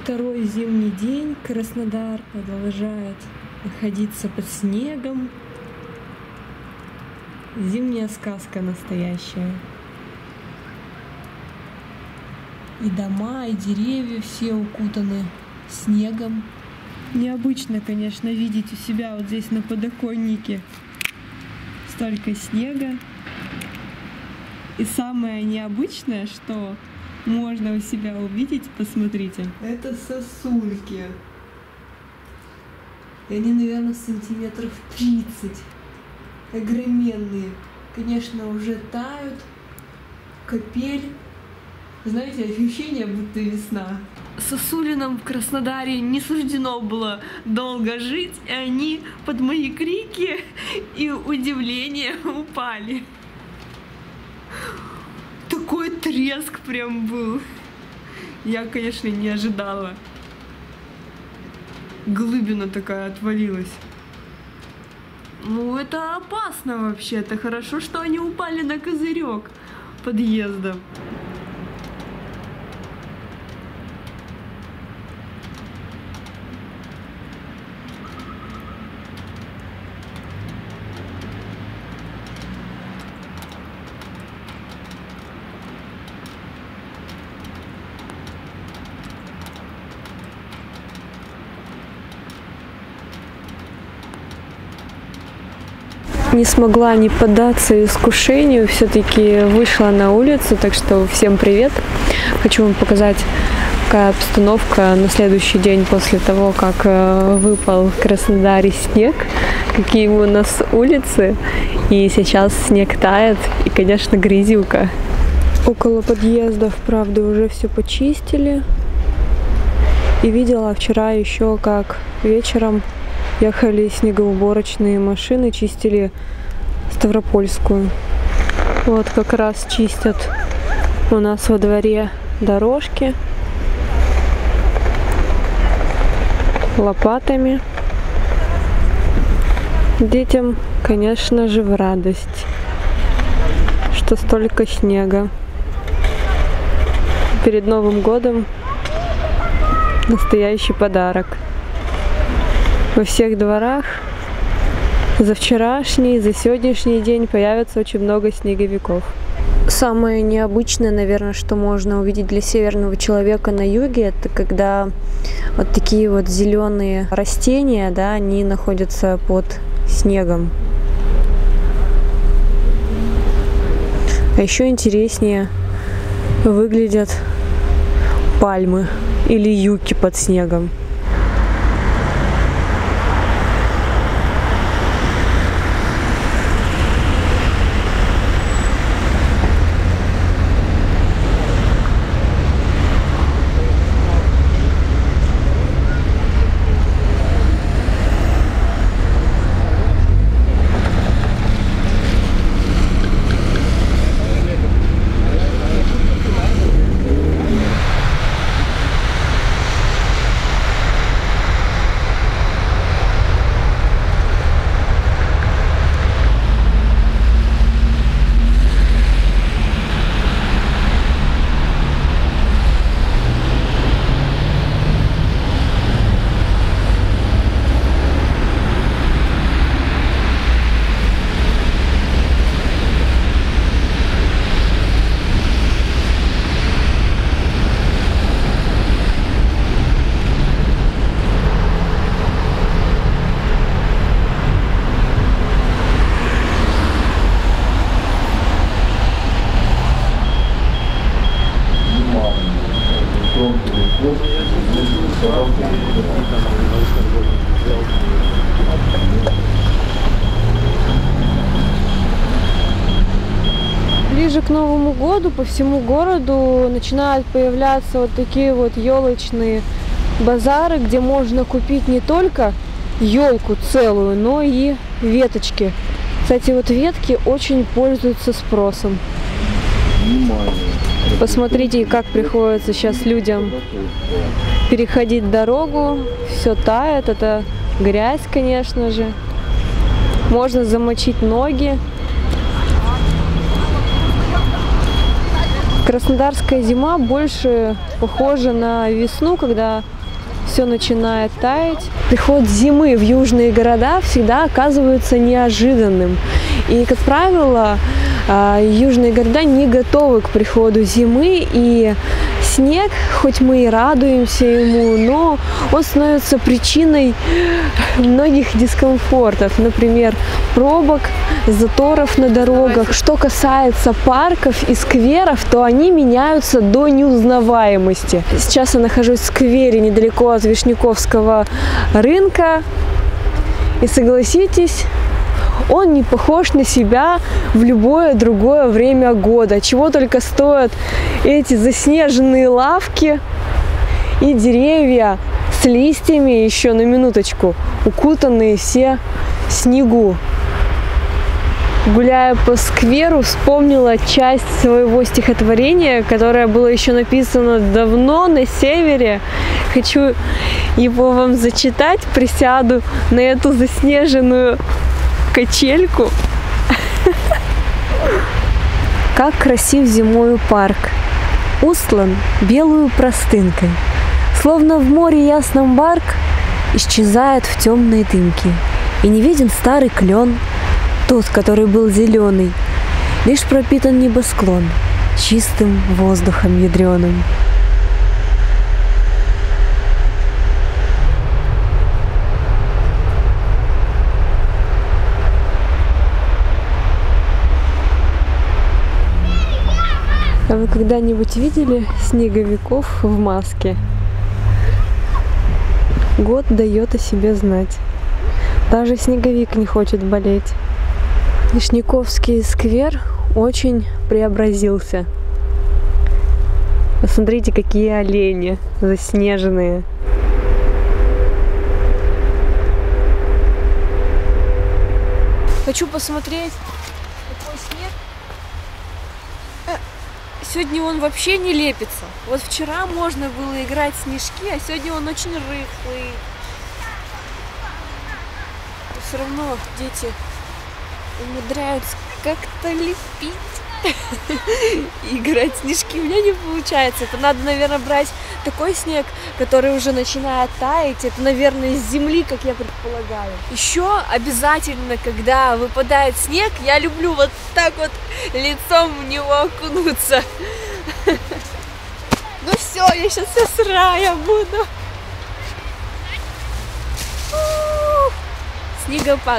Второй зимний день Краснодар продолжает находиться под снегом. Зимняя сказка настоящая. И дома, и деревья все укутаны снегом. Необычно, конечно, видеть у себя вот здесь на подоконнике столько снега. И самое необычное, что можно у себя увидеть, посмотрите. Это сосульки. И они, наверное, сантиметров 30. Огроменные. Конечно, уже тают. Капель. Знаете, ощущение, будто весна. Сосулинам в Краснодаре не суждено было долго жить, и они под мои крики и удивление упали. Такой треск прям был. Я, конечно, не ожидала. Глыбина такая отвалилась. Ну, это опасно вообще-то. Хорошо, что они упали на козырек подъезда. Не смогла не поддаться искушению, все-таки вышла на улицу, так что всем привет. Хочу вам показать, какая обстановка на следующий день после того, как выпал в Краснодаре снег, какие у нас улицы, и сейчас снег тает, и, конечно, грязюка. Около подъездов, правда, уже все почистили, и видела вчера еще, как вечером ехали снегоуборочные машины, чистили Ставропольскую. Вот как раз чистят у нас во дворе дорожки лопатами. Детям, конечно же, в радость, что столько снега. Перед Новым годом настоящий подарок. Во всех дворах за вчерашний, за сегодняшний день появится очень много снеговиков. Самое необычное, наверное, что можно увидеть для северного человека на юге, это когда вот такие вот зеленые растения, да, они находятся под снегом. А еще интереснее выглядят пальмы или юки под снегом. Ближе к Новому году по всему городу начинают появляться вот такие вот елочные базары, где можно купить не только елку целую, но и веточки. Кстати, вот ветки очень пользуются спросом. Посмотрите, как приходится сейчас людям переходить дорогу. Все тает, это грязь, конечно же. Можно замочить ноги. Краснодарская зима больше похожа на весну, когда все начинает таять. Приход зимы в южные города всегда оказывается неожиданным. И, как правило, южные города не готовы к приходу зимы, и снег, хоть мы и радуемся ему, но он становится причиной многих дискомфортов, например, пробок, заторов на дорогах. Что касается парков и скверов, то они меняются до неузнаваемости. Сейчас я нахожусь в сквере недалеко от Вишняковского рынка, и согласитесь, он не похож на себя в любое другое время года. Чего только стоят эти заснеженные лавки и деревья с листьями, еще на минуточку, укутанные все в снегу. Гуляя по скверу, вспомнила часть своего стихотворения, которое было еще написано давно на севере. Хочу его вам зачитать. Присяду на эту заснеженную качельку. Как красив зимою парк, устлан белую простынкой, словно в море ясном барк исчезает в темной дымке, и не виден старый клен, тот, который был зеленый, лишь пропитан небосклон чистым воздухом ядреным. А вы когда-нибудь видели снеговиков в маске? Год дает о себе знать. Даже снеговик не хочет болеть. Вишняковский сквер очень преобразился. Посмотрите, какие олени заснеженные. Хочу посмотреть, какой снег. Сегодня он вообще не лепится. Вот вчера можно было играть в снежки, а сегодня он очень рыхлый. Но все равно дети умудряются как-то лепить и играть в снежки. У меня не получается. Это надо, наверное, брать такой снег, который уже начинает таять. Это, наверное, из земли, как я предполагаю. Еще обязательно, когда выпадает снег, я люблю вот так вот лицом в него окунуться. Ну все, я сейчас вся сырая буду. Снегопад.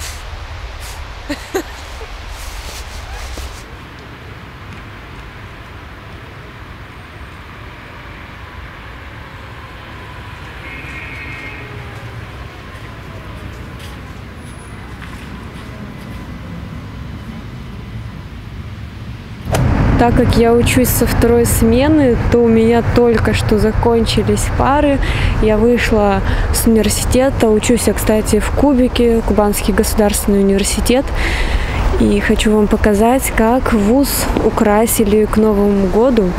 Так как я учусь со второй смены, то у меня только что закончились пары. Я вышла с университета. Учусь я, кстати, в Кубике, Кубанский государственный университет. И хочу вам показать, как вуз украсили к Новому году.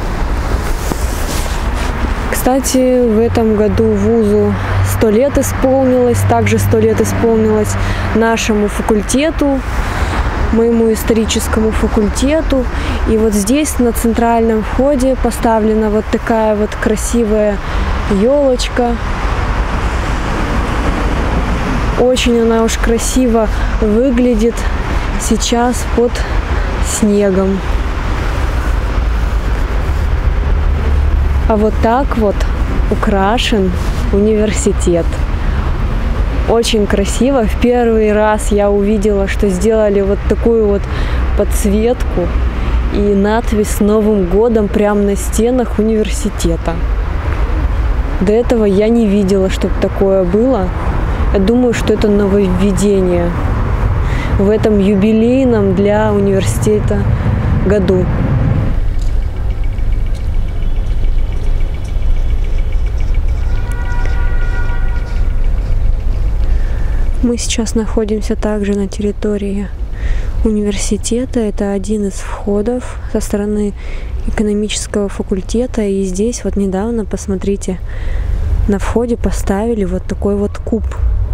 Кстати, в этом году вузу 100 лет исполнилось. Также 100 лет исполнилось нашему факультету, моему историческому факультету. И вот здесь на центральном входе поставлена вот такая вот красивая елочка. Очень она уж красиво выглядит сейчас под снегом. А вот так вот украшен университет. Очень красиво. В первый раз я увидела, что сделали вот такую вот подсветку и надпись с Новым годом прямо на стенах университета. До этого я не видела, чтобы такое было. Я думаю, что это нововведение в этом юбилейном для университета году. Мы сейчас находимся также на территории университета. Это один из входов со стороны экономического факультета. И здесь вот недавно, посмотрите, на входе поставили вот такой вот куб.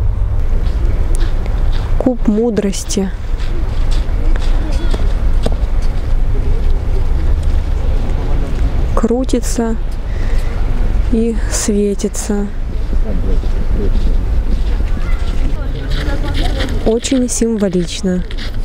Куб мудрости. крутится и светится. Очень символично.